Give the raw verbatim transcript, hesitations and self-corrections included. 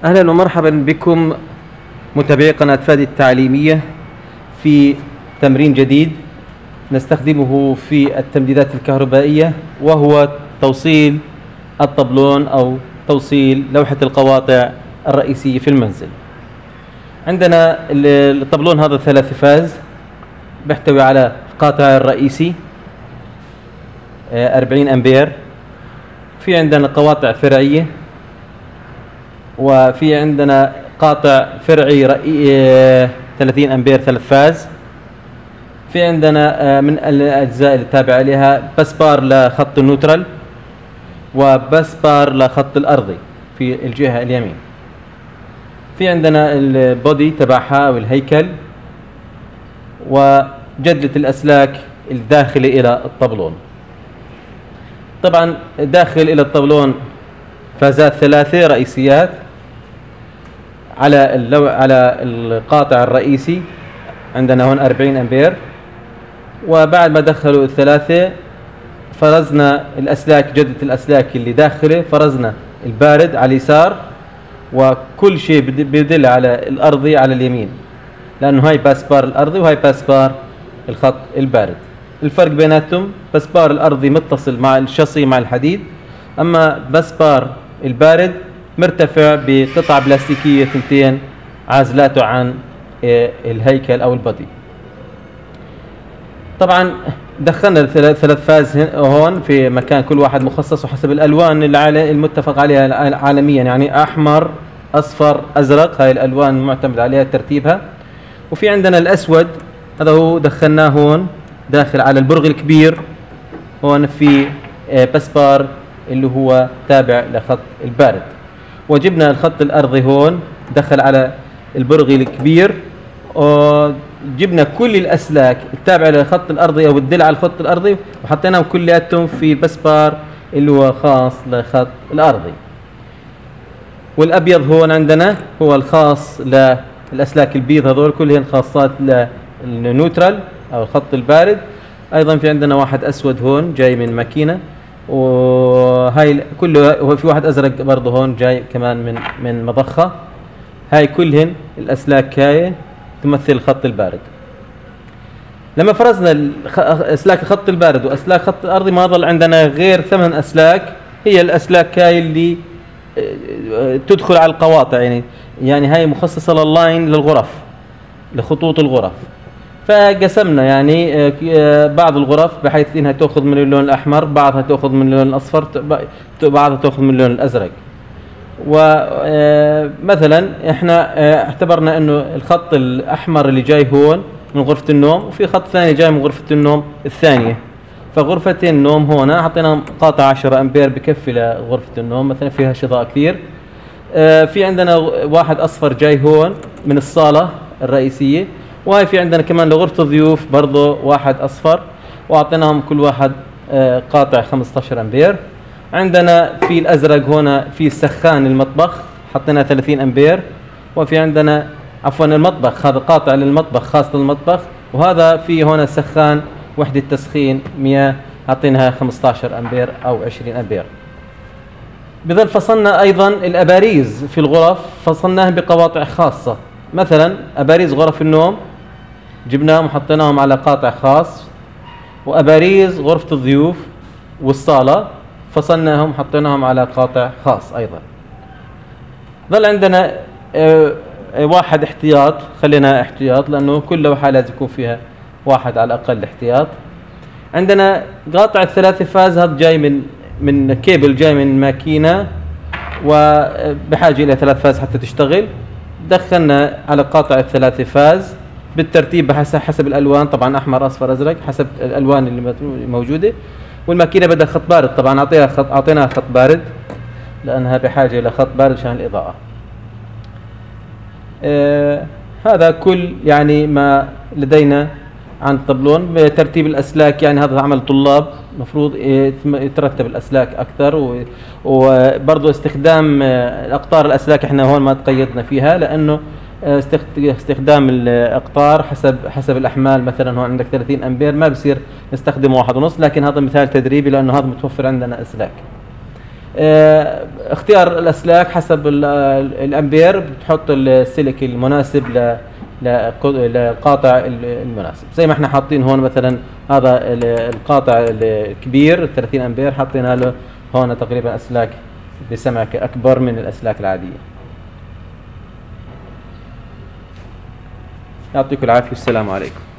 أهلا ومرحبا بكم متابعي قناة فادي التعليمية في تمرين جديد نستخدمه في التمديدات الكهربائية، وهو توصيل الطبلون أو توصيل لوحة القواطع الرئيسية في المنزل. عندنا الطبلون هذا ثلاث فاز بيحتوي على القاطع الرئيسي أربعين أمبير، في عندنا قواطع فرعية، وفي عندنا قاطع فرعي ثلاثين أمبير ثلاث فاز. في عندنا من الأجزاء اللي تابعة لها بس بار لخط النوترال وبس بار لخط الأرضي في الجهة اليمين. في عندنا البودي تبعها أو الهيكل، وجدلة الأسلاك الداخلة إلى الطبلون. طبعا داخل إلى الطبلون فازات ثلاثة رئيسيات على اللو... على القاطع الرئيسي، عندنا هون أربعين أمبير. وبعد ما دخلوا الثلاثة فرزنا الأسلاك، جدة الأسلاك اللي داخله، فرزنا البارد على اليسار، وكل شيء بيدل على الأرضي على اليمين، لأنه هاي باسبار الأرضي وهاي باسبار الخط البارد. الفرق بيناتهم باسبار الأرضي متصل مع الشاصي مع الحديد، أما باسبار البارد مرتفع بقطعة بلاستيكية ثنتين عازلاته عن الهيكل أو البودي. طبعا دخلنا ثلاث فاز هون في مكان كل واحد مخصص وحسب الألوان المتفق عليها عالميا، يعني أحمر أصفر أزرق، هاي الألوان المعتمد عليها ترتيبها. وفي عندنا الأسود، هذا هو دخلناه هون داخل على البرغي الكبير، هون في بسبار اللي هو تابع لخط البارد. وجبنا الخط الأرضي هون دخل على البرغي الكبير، وجبنا كل الأسلاك التابعة للخط الأرضي أو بتدل على الخط الأرضي وحطيناهم كلياتهم في بسبار اللي هو خاص للخط الأرضي. والأبيض هون عندنا هو الخاص للأسلاك البيض، هذول كلهن خاصات للنيوترال أو الخط البارد. أيضا في عندنا واحد أسود هون جاي من ماكينة، وهاي كله، وفي واحد أزرق برضه هون جاي كمان من من مضخة. هاي كلهن الأسلاك هاي تمثل الخط البارد. لما فرزنا أسلاك الخط البارد وأسلاك خط الأرضي ما ظل عندنا غير ثمان أسلاك، هي الأسلاك هاي اللي تدخل على القواطع، يعني يعني هاي مخصصة لللاين للغرف، لخطوط الغرف. فقسمنا يعني بعض الغرف بحيث انها تاخذ من اللون الاحمر، بعضها تاخذ من اللون الاصفر، بعضها تاخذ من اللون الازرق. ومثلا احنا اعتبرنا انه الخط الاحمر اللي جاي هون من غرفة النوم، وفي خط ثاني جاي من غرفة النوم الثانية، فغرفتين النوم هنا اعطينا قاطع عشرة امبير بكفي لغرفة النوم مثلا، فيها شظاء كثير. في عندنا واحد اصفر جاي هون من الصالة الرئيسية، وهي في عندنا كمان لغرفة الضيوف برضه واحد أصفر، وأعطيناهم كل واحد قاطع خمسة عشر أمبير. عندنا في الأزرق هنا في سخان المطبخ حطينا ثلاثين أمبير، وفي عندنا عفوا المطبخ هذا قاطع للمطبخ خاص للمطبخ، وهذا في هنا سخان وحدة تسخين مياه حطيناها خمسة عشر أمبير أو عشرين أمبير. بظل فصلنا أيضا الأباريز في الغرف، فصلناها بقواطع خاصة. مثلا أباريز غرف النوم جبناهم وحطيناهم على قاطع خاص، وأباريز غرفة الضيوف والصالة فصلناهم وحطيناهم على قاطع خاص أيضا. ظل عندنا اه واحد احتياط، خلينا احتياط لأنه كل لوحة لازم يكون فيها واحد على الأقل احتياط. عندنا قاطع الثلاثة فاز، هذا جاي من من كيبل جاي من ماكينة وبحاجة إلى ثلاث فاز حتى تشتغل. دخلنا على قاطع الثلاثة فاز بالترتيب بحسب حسب الالوان، طبعا احمر اصفر ازرق حسب الالوان اللي موجوده. والماكينه بدها خط بارد، طبعا اعطيها خط اعطيناها خط بارد لانها بحاجه الى خط بارد عشان الاضاءه. آه هذا كل يعني ما لدينا عن الطبلون. بترتيب الاسلاك يعني هذا عمل طلاب، مفروض يترتب الاسلاك اكثر، وبرضه استخدام اقطار الاسلاك احنا هون ما تقيدنا فيها، لانه استخدام الاقطار حسب حسب الاحمال. مثلا هون عندك ثلاثين امبير ما بصير نستخدم واحد ونص، لكن هذا مثال تدريبي لانه هذا متوفر عندنا اسلاك. آه، اختيار الأسلاك حسب الأمبير، بتحط السلك المناسب ل للقاطع المناسب. زي ما احنا حاطين هون مثلا هذا القاطع الكبير ثلاثين أمبير، حطينا له هون تقريبا أسلاك بسمكة أكبر من الأسلاك العادية. يعطيكم العافية والسلام عليكم.